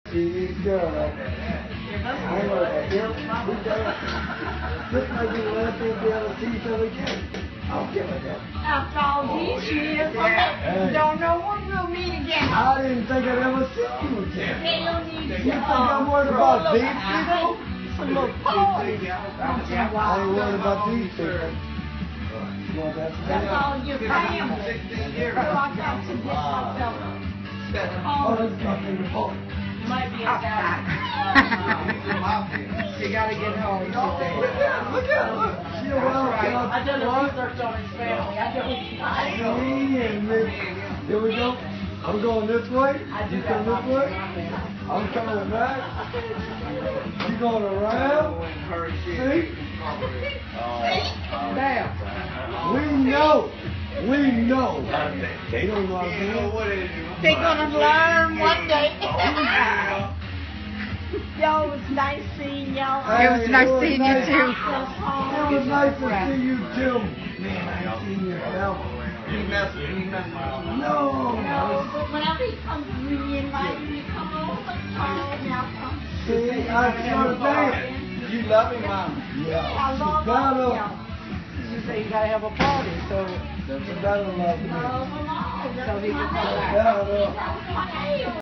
See these girls right there. I know that. This might be the last thing we ever see each other again. I don't give a damn. After all these years, I don't know when we'll meet again. I didn't think I'd ever see you again. Hell needs You think I'm worried about these people? Some little toys. I ain't worried about these people. Well, That's all your family. So I got to get myself. Oh, that's not in the phone. Might be a bad. You gotta get home. Look at look. She I done the research on his family. I don't. Here we go. I'm going this way. You come this way. I'm coming back. You going around. See? Now, we know. They don't know how to do it. They're gonna learn one day. Yo, it was nice seeing y'all. It was nice seeing you too. It was nice to see you too. Man, I ain't seen you forever. No. But whenever he comes to me, invite me to come over, come. See, I understand. You love him, Mom. Yeah. I love all y'all. You say you gotta have a party, so That's a better love. Love them all. So he can come back. Better love. That was my name.